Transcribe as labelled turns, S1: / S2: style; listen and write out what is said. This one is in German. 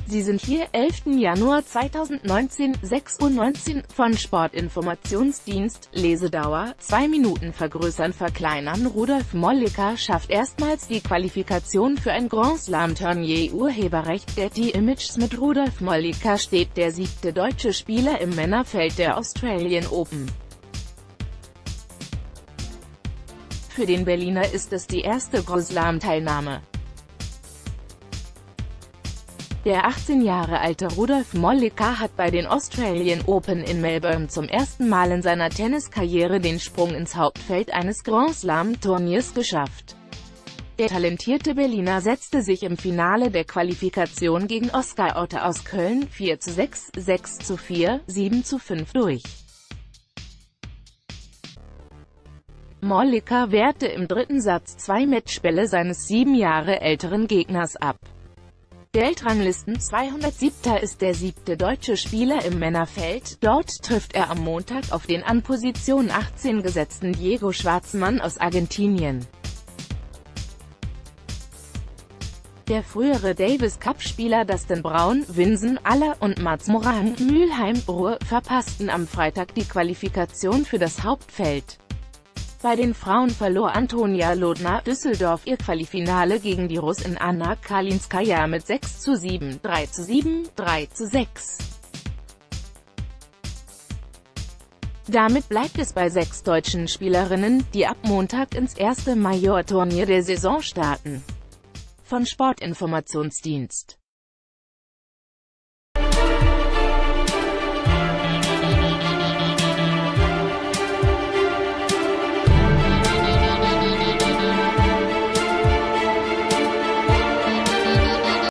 S1: Sie sind hier, 11. Januar 2019, 6:19 Uhr, von Sportinformationsdienst, Lesedauer, 2 Minuten vergrößern verkleinern. Rudolf Mollica schafft erstmals die Qualifikation für ein Grand Slam-Turnier. Urheberrecht Getty Images. Mit Rudolf Mollica steht der 7. deutsche Spieler im Männerfeld der Australian Open. Für den Berliner ist es die erste Grand Slam-Teilnahme. Der 18 Jahre alte Rudolf Mollica hat bei den Australian Open in Melbourne zum ersten Mal in seiner Tenniskarriere den Sprung ins Hauptfeld eines Grand Slam-Turniers geschafft. Der talentierte Berliner setzte sich im Finale der Qualifikation gegen Oskar Otte aus Köln 4:6, 6:4, 7:5 durch. Mollica wehrte im dritten Satz 2 Matchbälle seines 7 Jahre älteren Gegners ab. Weltranglisten 207. ist der 7. deutsche Spieler im Männerfeld. Dort trifft er am Montag auf den an Position 18 gesetzten Diego Schwartzman aus Argentinien. Der frühere Davis-Cup-Spieler Dustin Brown, Vincent Aller und Mats Moran, Mülheim-Ruhr, verpassten am Freitag die Qualifikation für das Hauptfeld. Bei den Frauen verlor Antonia Lodner, Düsseldorf, ihr Qualifinale gegen die Russin Anna Kalinskaya mit 6:7, 3:7, 3:6. Damit bleibt es bei 6 deutschen Spielerinnen, die ab Montag ins erste Major-Turnier der Saison starten. Von Sportinformationsdienst.